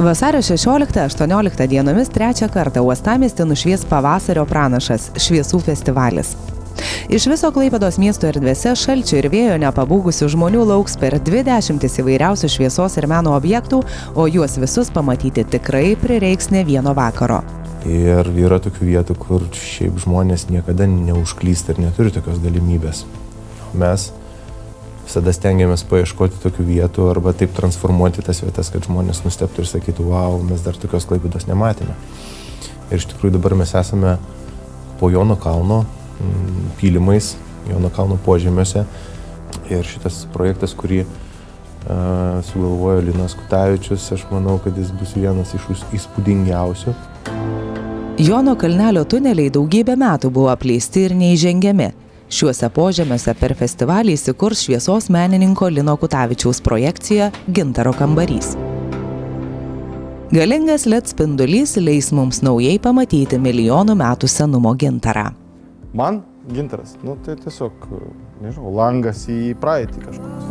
Vasario 16-18 dienomis trečią kartą uostamiestį nušvies pavasario pranašas – Šviesų festivalis. Iš viso Klaipėdos miesto erdvėse šalčio ir vėjo nepabūgusių žmonių lauks per 20 įvairiausių šviesos ir meno objektų, o juos visus pamatyti tikrai prireiks ne vieno vakaro. Ir yra tokių vietų, kur šiaip žmonės niekada neužklysta ir neturi tokios galimybės. Mes visada stengiamės paieškoti tokių vietų arba taip transformuoti tas vietas, kad žmonės nustebtų ir sakytų, wow, mes dar tokios Klaipėdos nematėme. Ir iš tikrųjų dabar mes esame po Jono kalno pylimais, Jono kalno požemiuose. Ir šitas projektas, kurį sugalvojo Linas Kutavičius, aš manau, kad jis bus vienas iš įspūdingiausių. Jono kalnelio tuneliai daugybę metų buvo apleisti ir neįžengiami. Šiuose požemiuose per festivalį įsikurs šviesos menininko Lino Kutavičiaus projekcija Gintaro kambarys. Galingas LED spindulys leis mums naujai pamatyti milijonų metų senumo gintarą. Man gintaras, tai tiesiog, nežinau, langas į praeitį kažkoks.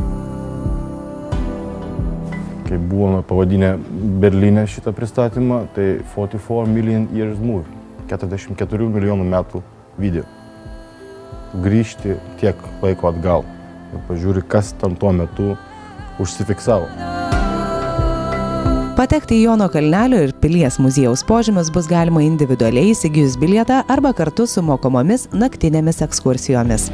Kai buvome pavadinę Berlyne šitą pristatymą, tai 44 Million Years Movie, 44 milijonų metų video. Grįžti tiek laiko atgal ir pažiūri, kas tam tuo metu užsifiksavo. Patekti į Jono kalnelio ir Pilies muziejaus požemius bus galima individualiai įsigijus bilietą arba kartu su mokomomis naktinėmis ekskursijomis.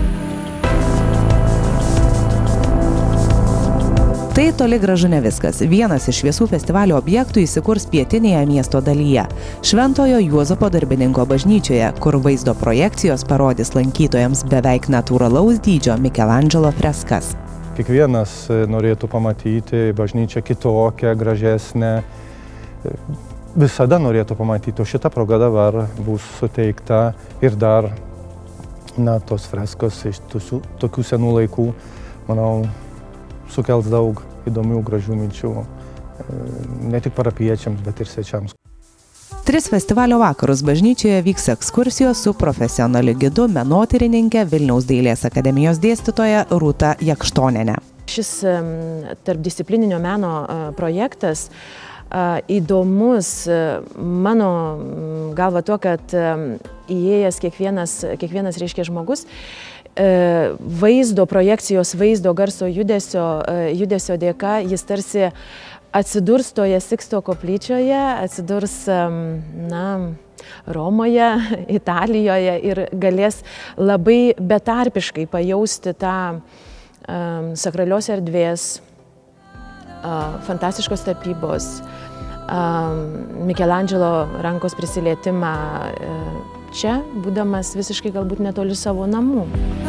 Tai toli gražu ne viskas. Vienas iš Šviesų festivalio objektų įsikurs pietinėje miesto dalyje – Šventojo Juozapo darbininko bažnyčioje, kur vaizdo projekcijos parodys lankytojams beveik natūralaus dydžio Michelangelo freskas. Kiekvienas norėtų pamatyti bažnyčią kitokią, gražesnę. Visada norėtų pamatyti, o šita proga dabar bus suteikta ir dar tos freskos iš tokių senų laikų, manau, sukels daug įdomių, gražių minčių, ne tik parapiečiams, bet ir svečiams. 3 festivalio vakarus bažnyčioje vyks ekskursijos su profesionaliu gidu menotyrininkė Vilniaus dailės akademijos dėstytoja Rūta Jakštonienė. Šis tarpdisciplininio meno projektas įdomus mano galva tuo, kad įėjęs kiekvienas reiškia žmogus, vaizdo projekcijos, vaizdo garso judesio dėka jis tarsi atsidurs toje Siksto koplyčioje, atsidurs Romoje, Italijoje ir galės labai betarpiškai pajausti tą sakralios erdvės, fantastiškos tapybos, Michelangelo rankos prisilietimą čia, būdamas visiškai galbūt netoli savo namų.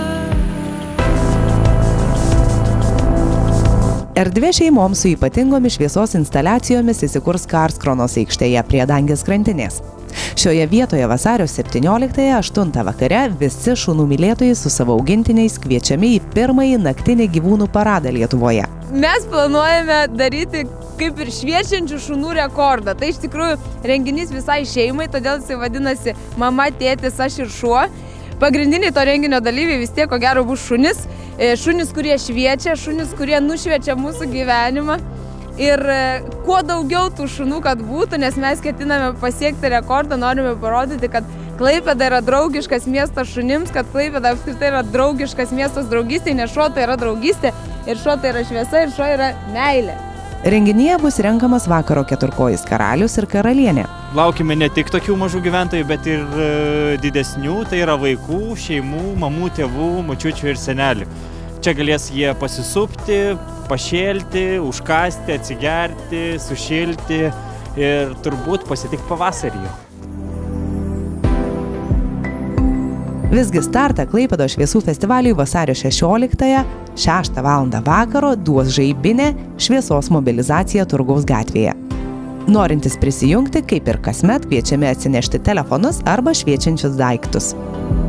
Erdvė šeimoms su ypatingomis šviesos instaliacijomis įsikurs Karskronos aikštėje prie Dangės krantinės. Šioje vietoje vasario 17-8 vakare visi šunų mylėtojai su savo augintiniais kviečiami į pirmąjį naktinį gyvūnų paradą Lietuvoje. Mes planuojame daryti kaip ir šviečiančių šunų rekordą. Tai iš tikrųjų renginys visai šeimai, todėl jisai vadinasi Mama, tėtis, aš ir šuo. Pagrindiniai to renginio dalyviai vis tiek, ko gero, bus šunis. Šunis, kurie šviečia, šunis, kurie nušviečia mūsų gyvenimą. Ir kuo daugiau tų šunų, kad būtų, nes mes ketiname pasiekti rekordą, norime parodyti, kad Klaipėda yra draugiškas miestas šunims, kad Klaipėda apskritai yra draugiškas miestas draugystė, nes šuo tai yra draugystė, ir šuo tai yra šviesa, ir šuo yra meilė. Renginyje bus renkamas vakaro keturkojis karalius ir karalienė. Laukime ne tik tokių mažų gyventojų, bet ir didesnių, tai yra vaikų, šeimų, mamų, tėvų, močiučių ir senelių. Čia galės jie pasisupti, pašėlti, užkasti, atsigerti, sušilti ir turbūt pasitikti pavasarį. Visgi startą Klaipėdos Šviesų festivaliui vasario 16-ąją 6 val. Vakaro duos žaibinė šviesos mobilizacija Turgaus gatvėje. Norintys prisijungti, kaip ir kasmet, kviečiami atsinešti telefonus arba šviečiančius daiktus.